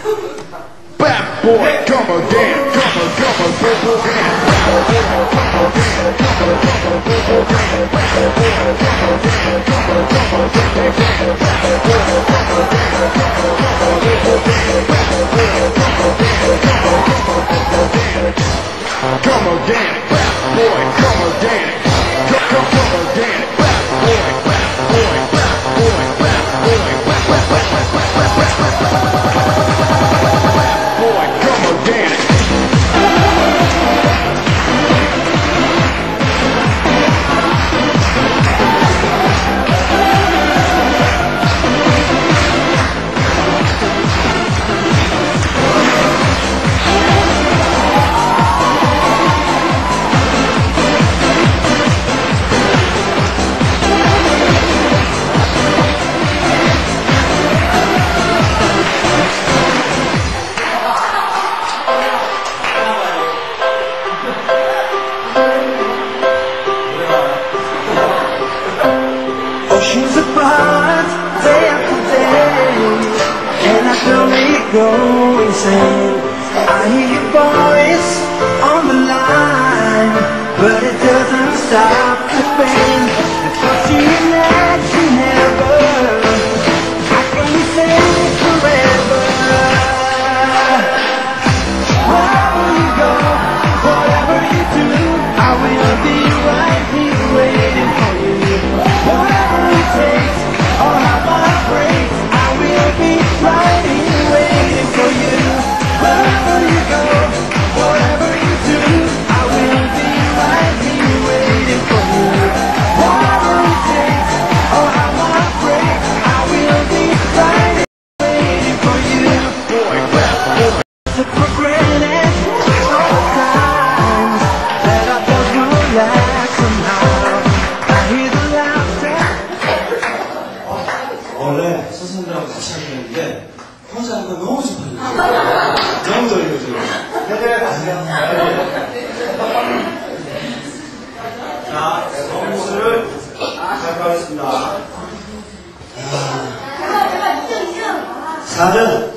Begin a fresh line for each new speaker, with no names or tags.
Bad boy, come again, come again, come again. Come again, bad boy, come again, come again, bad boy, bad boy, bad boy, bad boy, bad boy, come again.
Oceans apart, day after day, and I feel me go insane. I hear your voice on the line, but it doesn't stop the pain. It's what you imagine never. I can say forever. Wherever you go, whatever you do, I will be right here waiting for you. Whatever it takes, or how far it breaks, I will be right here waiting for you. Wherever you go, whatever you do, I will be right here waiting for you. Whatever it takes, or how far it breaks, I will be right here waiting for you. Took for granted all the times that I felt relaxed somehow. I hear the laughter.
원래 선생님들하고 같이 하는데 혼자 하는 거 너무 좋거든요. 너무 떨려요 지금. 자, 선물을 발표하겠습니다. 4등